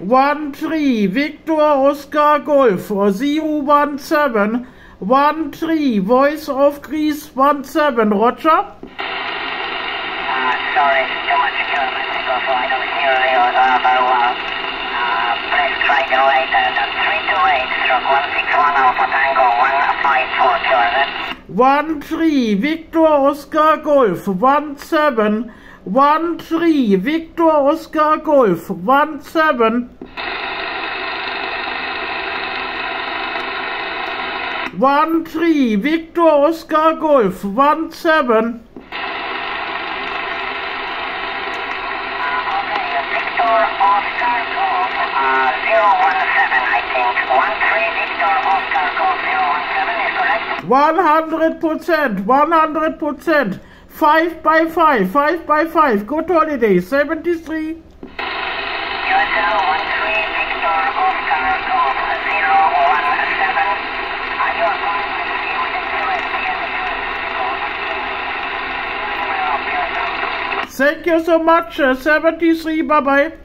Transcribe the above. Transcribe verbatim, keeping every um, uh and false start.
one three Victor Oscar Golf zero one seven one three Voice of Greece one seven Roger. Uh, sorry, too much security because I don't hear you uh, very well. Uh, please try to rate uh, three two eight stroke one six one Alpha Tango one five four kilometers. one three Victor Oscar Golf one seven one three Victor Oscar Golf one seven one three Victor Oscar Golf one seven. Oscar Golf uh, zero one seven, I think. one three Victor Oscar Golf zero one seven is correct? one hundred percent, one hundred percent. five by five, five by five. Good holiday, seventy-three. U S L one three Victor Oscar Golf zero one seven. Are you going to see with the U S L? Thank you so much, uh, seventy-three, bye-bye.